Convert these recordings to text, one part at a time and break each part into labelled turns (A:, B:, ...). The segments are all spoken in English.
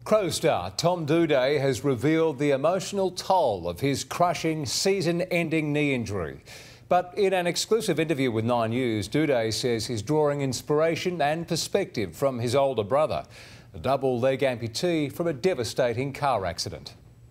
A: Crow star Tom Doedee has revealed the emotional toll of his crushing season-ending knee injury. But in an exclusive interview with 9 News, Doedee says he's drawing inspiration and perspective from his older brother, a double leg amputee from a devastating car accident.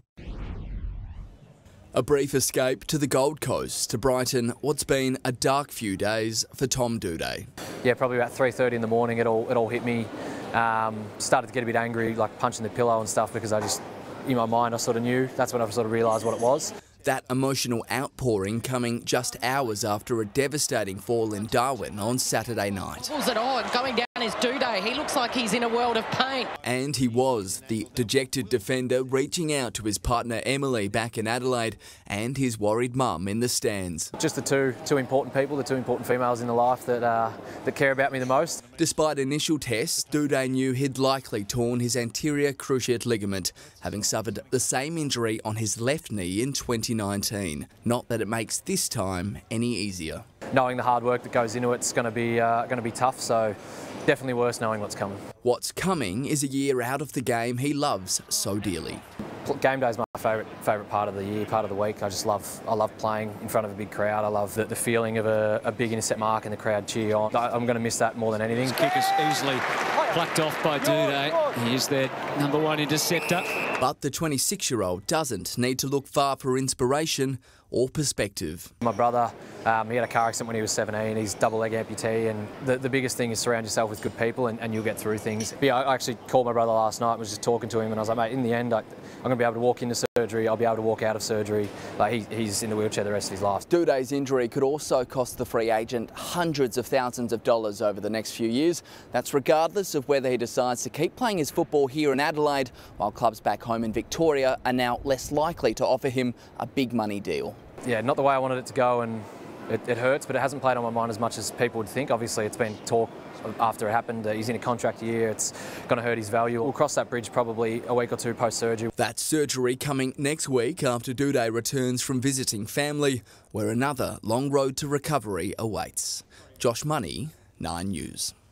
B: A brief escape to the Gold Coast to brighten what's been a dark few days for Tom Doedee.
C: Yeah, probably about 3:30 in the morning it all hit me. Started to get a bit angry, like punching the pillow and stuff, because in my mind I sort of knew. That's when I sort of realised what it was.
B: That emotional outpouring coming just hours after a devastating fall in Darwin on Saturday night.
D: Pulls it on, going down is Doedee. He looks like he's in a world of pain.
B: And he was, the dejected defender reaching out to his partner Emily back in Adelaide and his worried mum in the stands.
C: Just the two important people, the two important females in the life that care about me the most.
B: Despite initial tests, Doedee knew he'd likely torn his anterior cruciate ligament, having suffered the same injury on his left knee in 2019. Not that it makes this time any easier.
C: Knowing the hard work that goes into it's going to be tough, so definitely worse knowing what's coming.
B: What's coming is a year out of the game he loves so dearly.
C: Game day is my favourite part of the year, part of the week. I love playing in front of a big crowd. I love the feeling of a big intercept mark and the crowd cheer on. I'm going to miss that more than anything.
E: His kick is easily plucked off by Doedee. He is their #1 interceptor.
B: But the 26-year-old doesn't need to look far for inspiration or perspective.
C: My brother, he had a car accident when he was 17. He's double leg amputee, and the biggest thing is surround yourself with good people and you'll get through things. But yeah, I actually called my brother last night and was just talking to him, and I was like, mate, in the end, I'm going to be able to walk into surgery, I'll be able to walk out of surgery. Like, he's in the wheelchair the rest of his life.
B: Doedee's injury could also cost the free agent hundreds of thousands of dollars over the next few years. That's regardless of whether he decides to keep playing his football here in Adelaide, while clubs back home in Victoria are now less likely to offer him a big money deal.
C: Yeah, not the way I wanted it to go, and it hurts, but it hasn't played on my mind as much as people would think. Obviously, it's been talk after it happened. He's in a contract year. It's going to hurt his value. We'll cross that bridge probably a week or two post-surgery.
B: That surgery coming next week after Doedee returns from visiting family, where another long road to recovery awaits. Josh Money, 9 News.